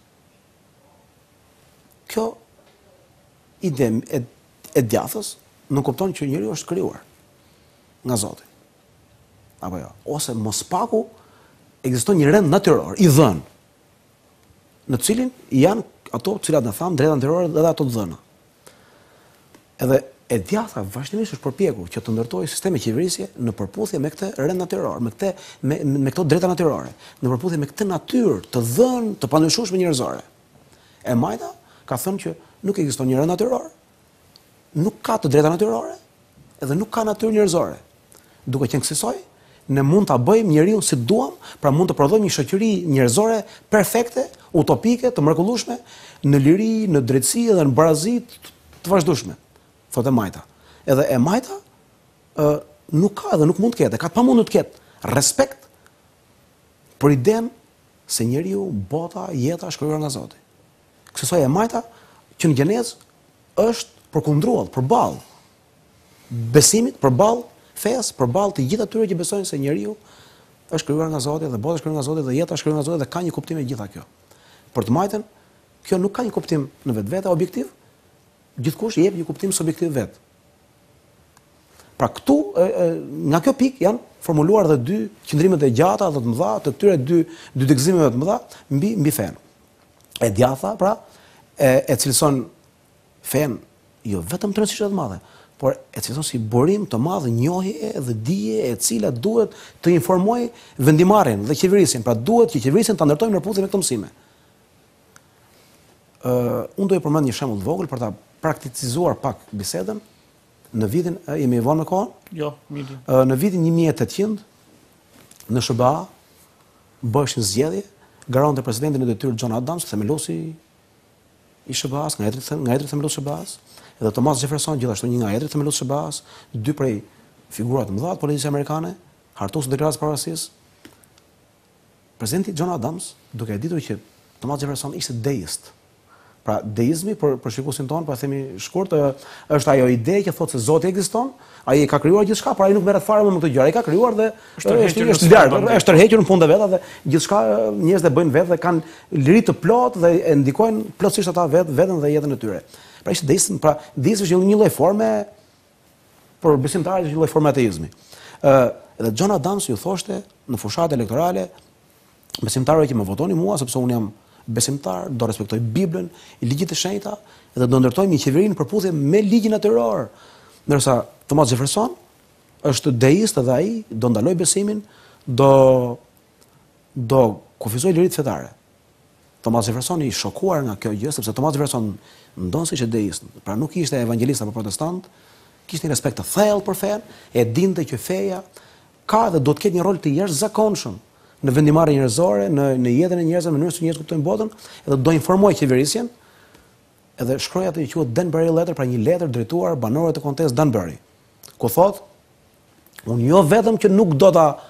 Kjo ide e, e djathës nuk kupton që njeriu është krijuar nga Zoti. Apo jo, ose mos paku ekziston një rend natyror i dhënë, në cilin janë ato cilat na tham drejta natyrore dhe ato të dhëna. Edhe e djatha vazhdimisht është përpjekur që të ndërtojë sisteme qeverisje në përputhje me këtë rend natyror, me këtë me, me këto drejta natyrore, në përputhje me këtë natyrë të dhënë, të pandryshueshme njerëzore. E majta ka thënë që nuk ekziston një rend natyror, nuk ka të drejta natyrore, edhe nuk ka natyrë njerëzore. Duke qenë kësaj, ne mund ta bëjmë njeriu si duam, pra mund të prodhojmë një shoqëri njerëzore perfekte, utopike, të mrekullueshme, në liri, në drejtësi dhe në barazi të vazhdueshme, thotë e majta. Edhe e majta ë nuk ka dhe nuk mund të ketë, ka pamundur të ketë respekt për idenë se njeriu, bota, jeta është krijuar nga Zoti. Kësaj e majta që në gjenezë është përkundruar, përballë besimit, përballë fesë, përballë të gjithë atyre që besojnë se njeriu është krijuar nga Zoti dhe bota është krijuar nga Zoti dhe jeta është krijuar nga Zoti dhe ka një kuptim e gjitha kjo. Për të majtën, kjo nuk ka një kuptim në vetvete objektiv, gjithkush i jep një kuptim subjektiv vet. Pra këtu e, e, nga kjo pikë janë formuluar dhe dy qëndrimet e gjata dhe të mëdha të këtyre dy dy degëzimeve të mëdha mbi mbi fen. E djatha, pra, e, e cilëson fen jo vetëm të rëndësishme të madhe, por e cilëson si burim të madh njohje dhe dije e cila duhet të informojë vendimarrjen dhe qeverisin, pra duhet që qeverisin ta ndërtojmë në përputhje me këto mësime. Ë, uh, unë do të përmend një shembull të vogël për ta prakticizuar pak bisedën. Në vitin, e, jemi vonë me kohën? Jo, mirë. Uh, në vitin një mijë e tetëqind në S B A bëshin zgjedhje, garonte presidentin e detyrë John Adams, themeluesi i S B A-s, nga etrit nga etrit themelues së S B A-s, edhe Thomas Jefferson, gjithashtu një nga etrit themelues së S B A-s, dy prej figurat më dha të politikës amerikane, hartues të deklarës pavarësisë. Presidenti John Adams, duke e ditur që Thomas Jefferson ishte deist. Pra deizmi për për shikuesin ton, pa themi shkurt, është ajo ide që thotë se Zoti ekziston, ai e ka krijuar gjithçka, por ai nuk merret fare me këtë gjë. Ai ka krijuar dhe është është larg, është tërhequr në punë vetë dhe gjithçka njerëzit e bëjnë vetë dhe kanë liri të plot dhe e ndikojnë plotësisht ata vetë veten dhe jetën e tyre. Pra ishte deizëm, pra deizmi është një lloj forme për besimtarët, është një lloj forme ateizmi. Ë, edhe John Adams ju thoshte në fushat elektorale besimtarëve që më votoni mua sepse unë jam besimtar, do respektoj Biblën, ligjit e shenjta dhe do ndërtojmë një qeveri në përputhje me ligjin natyror. Ndërsa Thomas Jefferson është deist dhe ai do ndaloj besimin, do do kufizoj liritë fetare. Thomas Jefferson i shokuar nga kjo gjë sepse Thomas Jefferson ndonë se ishte deist, pra nuk ishte evangelist apo protestant, kishte një respekt të thellë për fen, e dinte që feja ka dhe do të ketë një rol të jashtëzakonshëm në vendimarrje njerëzore, në në jetën e njerëzve, në mënyrën se njerëzit kuptojnë botën, edhe do informoj qeverisjen. Edhe shkroi atë që quhet Danbury Letter, pra një letër drejtuar banorëve të kontesë Danbury, ku thotë, unë jo vetëm që nuk do ta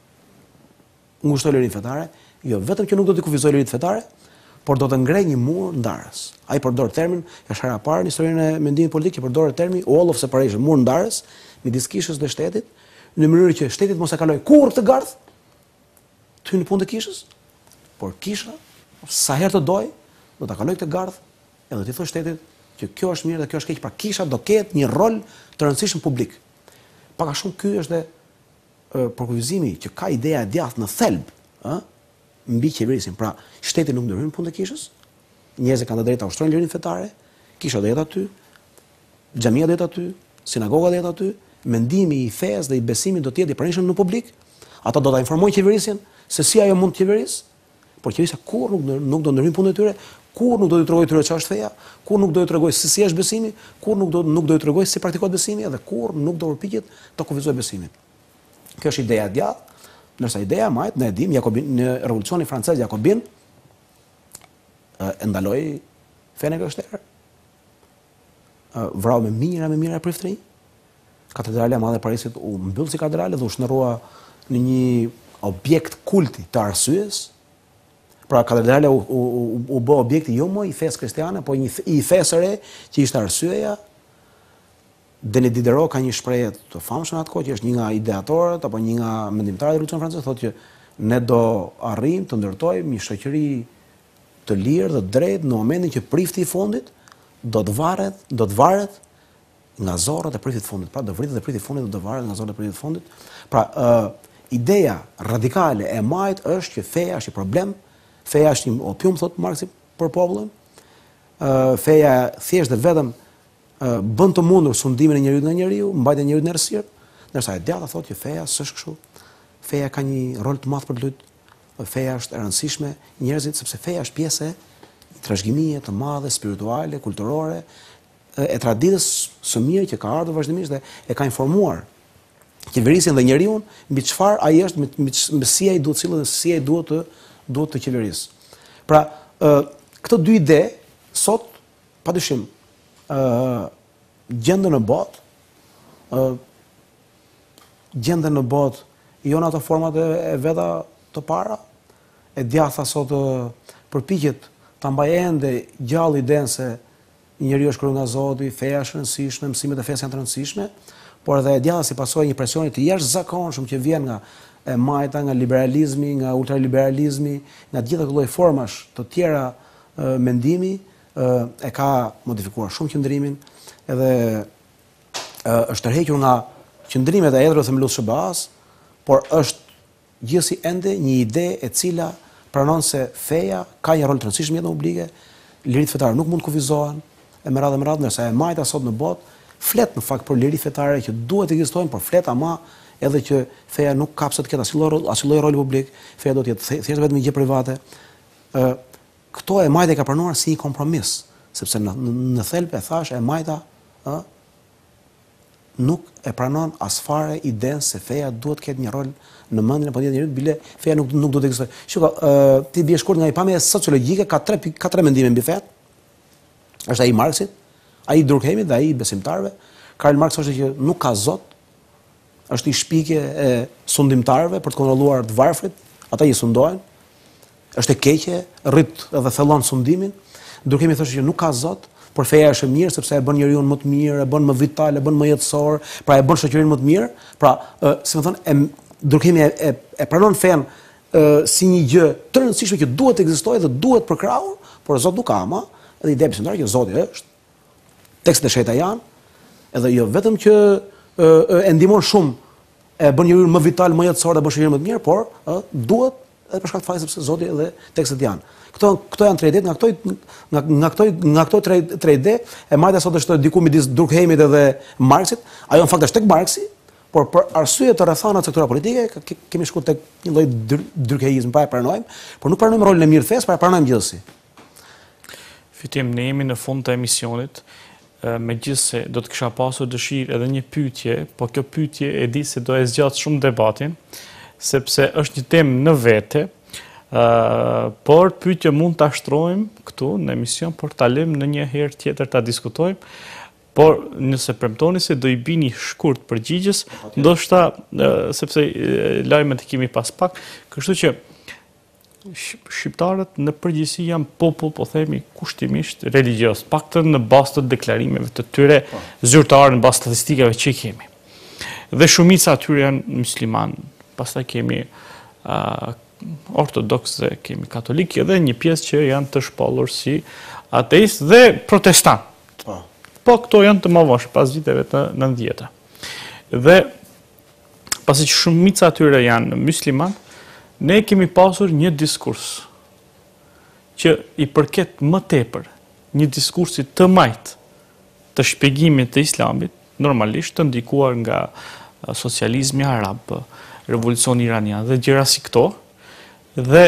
ngushtoj lirinë fetare, jo vetëm që nuk do të kufizoj liritë fetare, por do të ngrej një mur ndarës. Ai përdor termin, është hera e parë në historinë e mendimit politik që përdor termi wall of separation, mur ndarës midis kishës dhe shtetit, në mënyrë që shteti mos e kalojë kurrë të gardh ty në punë të kishës, por kisha sa herë të doj do ta kaloj këtë gardh edhe ti thua shtetit që kjo është mirë dhe kjo është keq, pra kisha do ketë një rol të rëndësishëm publik. Pak a shumë ky është dhe përkufizimi që ka ideja e djathtë në thelb, ë, mbi qeverisin. Pra, shteti nuk ndërhyn punë të kishës, njerëzit kanë të drejtë ta ushtrojnë lirinë fetare, kisha do jetë aty, xhamia do jetë aty, sinagoga do jetë aty, mendimi i fesë dhe i besimit do të jetë i pranishëm në publik. Ata do ta informojnë qeverisjen se si ajo mund të qeveris, por qeverisja kur nuk nuk do ndërhyjë punën e tyre, kur nuk do t'i tregojë tyre ç'është feja, kur nuk do t'i tregojë se si është besimi, kur nuk do nuk do t'i tregojë si praktikohet besimi dhe kur nuk do përpiqet të kufizojë besimin. Kjo është ideja e djathtë, ndërsa ideja e majt, ne e dim, Jakobin në revolucionin francez Jakobin e ndaloi fenë krishtere. Vrau me mira me mira priftëri. Katedrala e Madhe e Parisit u mbyll si katedrale dhe u shndërrua në një objekt kulti të arsyes. Pra katedrala u, u, u, u bë objekti jo më i fesë kristiane, po një i fesë re që ishte arsyeja. Denis Diderot ka një shprehje të famshme atë kohë që është një nga ideatorët apo një nga mendimtarët e revolucionit francez, thotë që ne do arrijmë të ndërtojmë një shoqëri të lirë dhe drejtë në momentin që prifti i fundit do të varet, do të varet nga zorrat e priftit të fundit. Pra do vritet dhe prifti i fundit do të varet nga zorrat e priftit të fundit. Pra uh, ideja radikale e majt është që feja është një problem, feja është një opium, thot Marksi për popullin. Uh, feja thjesht dhe vetëm uh, bën të mundur sundimin e njeriut nga njeriu, mbajtjen e njeriut në errësirë, ndërsa e djata thotë që feja s'është kështu. Feja ka një rol të madh për të luajtur. Feja është e rëndësishme njerëzit sepse feja është pjesë e trashëgimie të madhe spirituale, kulturore, e traditës së mirë që ka ardhur vazhdimisht dhe e ka informuar qeverisin dhe njeriu mbi çfarë ai është, mbi si ai duhet sillet dhe si ai duhet të duhet të qeverisë. Pra, ë këto dy ide sot padyshim ë gjenden në botë, ë gjenden në botë jo në ato format e veta të para, e djatha sot përpiqet ta mbajë ende gjallë idenë se njeriu është krijuar nga Zoti, feja është e rëndësishme, mësimet e fesë janë të rëndësishme, por edhe e djatha si pasojë një presioni të jashtëzakonshëm që vjen nga e majta, nga liberalizmi, nga ultraliberalizmi, nga gjitha këto lloj formash të tjera e, mendimi, e, e ka modifikuar shumë qëndrimin, edhe e, është tërhequr nga qëndrimet e edhur themelues së B A-s, por është gjithsesi ende një ide e cila pranon se feja ka një rol të rëndësishëm në jetën publike, liritë fetare nuk mund të kufizohen, e me radhë me radhë, ndërsa e majta sot në botë flet në fakt për liri fetare që duhet të ekzistojnë, por flet ama edhe që feja nuk ka pse të ketë asnjë rol, asnjë lloj roli publik, feja do të jetë thjesht vetëm një gjë private. Ë këto e majta e ka pranuar si një kompromis, sepse në, në thelb e thash e majta ë nuk e pranon as fare idenë se feja duhet të ketë një rol në mendjen e panditëve njerëzit, bile feja nuk nuk duhet të ekzistojë. Shiko, ë ti bie shkurt nga një pamje sociologjike, ka tre ka tre mendime mbi fetë. Është ai Marksit, ai Durkheimit dhe ai besimtarëve. Karl Marx thoshte që nuk ka Zot, është i shpikje e sundimtarëve për të kontrolluar të varfrit, ata i sundojnë. Është e keqe, rrit edhe thellon sundimin. Durkheimi thoshte që nuk ka Zot, por feja është e mirë sepse e bën njeriu më të mirë, e bën më vital, e bën më jetësor, pra e bën shoqërinë më të mirë. Pra, e, si më thon, e Durkheimi e, e, e pranon fen si një gjë të rëndësishme që duhet të ekzistojë dhe duhet përkrahur, por Zot nuk ka ama, edhe ide besimtare që Zoti është. Tekstet e shejta janë, edhe jo vetëm që e, e ndihmon shumë, e bën njeriu më vital, më jetësor dhe bën shoqërinë më të mirë, por e, duhet edhe për shkak të faktit sepse Zoti edhe tekstet janë. Këto këto janë tre ide, nga këto nga nga këto nga këto tre tre ide, e majta sot është diku midis Durkheimit edhe Marxit, ajo në fakt është tek Marxi, por për arsye të rrethana të sektora politike ke, kemi shkuar tek një lloj durkheizmi, pa e pranojmë, por nuk pranojmë rolin e mirë të fesë, pa e pranojmë gjithsesi. Fitim, ne jemi në fund të emisionit, megjithëse do të kisha pasur dëshirë edhe një pyetje, po kjo pyetje e di se do e zgjat shumë debatin, sepse është një temë në vete, uh, por pyetje mund ta shtrojmë këtu në emision, por ta lëmë në një herë tjetër ta diskutojmë. Por nëse premtoni se do i bini shkurt përgjigjes, ndoshta uh, sepse uh, lajmet e kemi pas pak, kështu që shqiptarët në përgjithësi janë popull, po themi, kushtimisht religios, paktën në bazë të deklarimeve të tyre zyrtare, në bazë statistikave që kemi. Dhe shumica atyre janë musliman, pastaj kemi uh, ortodoks dhe kemi katolik, edhe një pjesë që janë të shpallur si ateist dhe protestant. Po, po këto janë të mëvosh pas viteve të nëntëdhjetë. Dhe pasi që shumica atyre janë musliman, ne kemi pasur një diskurs që i përket më tepër një diskursi të majt të shpjegimit të islamit, normalisht të ndikuar nga socializmi arab, revolucioni iranian dhe gjëra si këto, dhe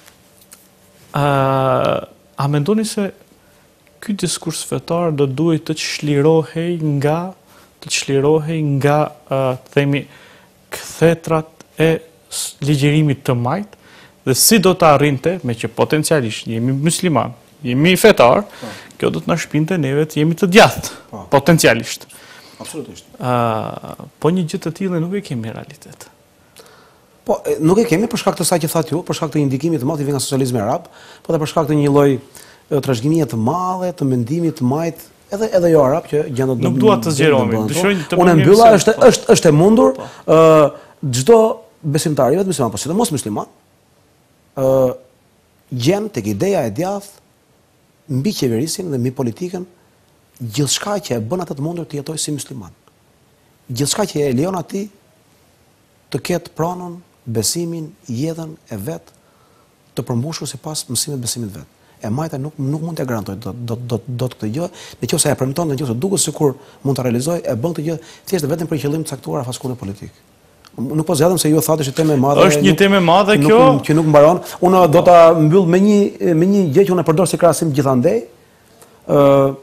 a, a mendoni se ky diskurs fetar do duhet të çlirohej nga të çlirohej nga a, themi kthetrat e ligjerimit të majt, dhe si do të arrinte, me që potencialisht jemi musliman, jemi fetar, kjo do të na shpinte neve të jemi të djathtë, potencialisht. Absolutisht. Uh, po një gjë të tillë nuk e kemi realitet. Po, nuk e kemi për shkak të saj që thatë ju, për shkak të indikimit të madh nga socializmi arab, po dhe për shkak të një lloj trashëgimie të madhe, të mendimit të majt, edhe edhe jo arab që gjendet. Nuk dua të zgjerohemi. Dëshiroj të unë mbylla, është është është e mundur, ë çdo besimtar, jo vetëm musliman, por sidomos musliman, ë gjen tek ideja e djathtë mbi qeverisin dhe mbi politikën gjithçka që e bën atë të mundur të jetojë si musliman. Gjithçka që e lejon atij të ketë pranën, besimin, jetën e vet të përmbushur sipas mësimeve të besimit vet. E majta nuk nuk mund t'ia garantojë do do do do këtë gjë, nëse e premton, nëse duket sikur mund ta realizojë, e bën këtë gjë thjesht vetëm për qëllim të caktuar afaskullin politik. Nuk po zgjatem se ju thatë është temë e madhe. Është një temë e madhe kjo që nuk mbaron. Unë do ta mbyll me një me një gjë që unë e përdor si krahasim gjithandej. ë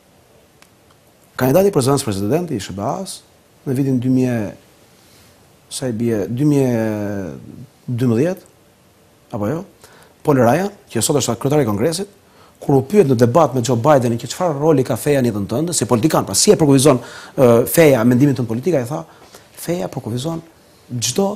Kandidati për zëvendës presidenti i S B A-s në vitin dy mijë sa i bie dy mijë e dymbëdhjetë apo jo? Paul Ryan, që sot është kryetari i Kongresit, kur u pyet në debat me Joe Bidenin që çfarë roli ka feja në jetën tënde, si politikan, pra si e përkufizon uh, feja mendimin tënd politik, ai tha, feja përkufizon çdo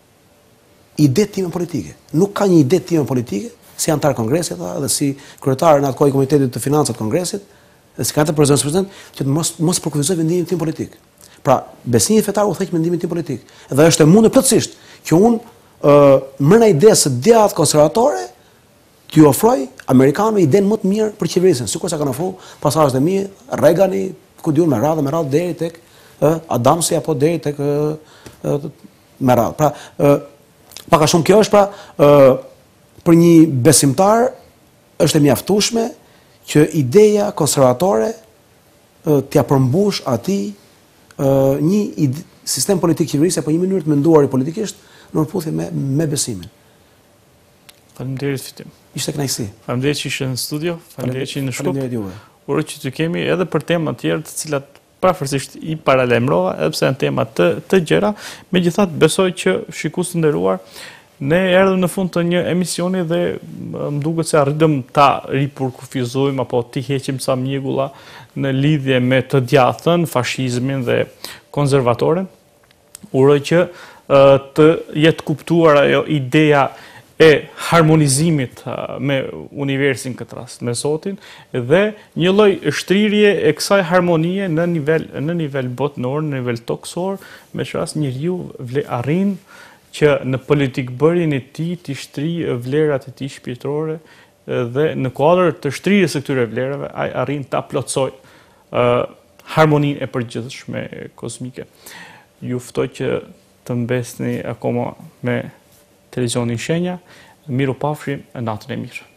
ide time politike. Nuk ka një ide time politike si antar Kongresit dhe si kryetar në atë kohë i Komitetit të Financat të Kongresit, dhe si kandidat për zëvendës president, që të mos mos përkufizoj mendimin tim politik. Pra, besimi fetar u theq mendimin tim politik. Dhe është e mundur plotësisht që unë uh, mbrëna idesë së djathtë konservatore t'ju ofroj amerikanëve idenë më të mirë për qeverisjen, sikur sa kanë ofruar pasazhet e mia, Reagani, ku diun me radhë me radhë deri tek ë Adamsi apo deri tek ë me radhë. Pra, ë pak a shumë kjo është pra ë për një besimtar është e mjaftueshme që ideja konservatore ë t'ia përmbush atij ë një ide, sistem politik qeverisje apo një mënyrë të menduari politikisht në përputhje me me besimin. Faleminderit Fitim. Ishte kënaqësi. Faleminderit që ishe në studio, faleminderit që në Shkup. Faleminderit juve. Uroj që të kemi edhe për tema të tjera të cilat pavarësisht i paralajmërova, edhe pse janë tema të të gjera, megjithatë besoj që shikues të nderuar, ne erdhëm në fund të një emisioni dhe më duket se arritëm ta ripërkufizojmë apo t'i heqim ca mjegulla në lidhje me të djathtën, fashizmin dhe konservatorën. Uroj që të jetë kuptuar ajo ideja e harmonizimit me universin këtë rast, me Zotin, dhe një lloj shtrirje e kësaj harmonie në nivel në nivel botëror, në nivel toksor, me që rast njeriu vle arrin që në politikbërjen e tij të shtrijë vlerat e tij shpirtërore dhe në kuadër të shtrirjes së këtyre vlerave ai arrin ta plotësoj uh, harmoninë e përgjithshme kozmike. Ju ftoj që të mbesni akoma me televizionin Shenja. Miru pafshim, natën e mirë.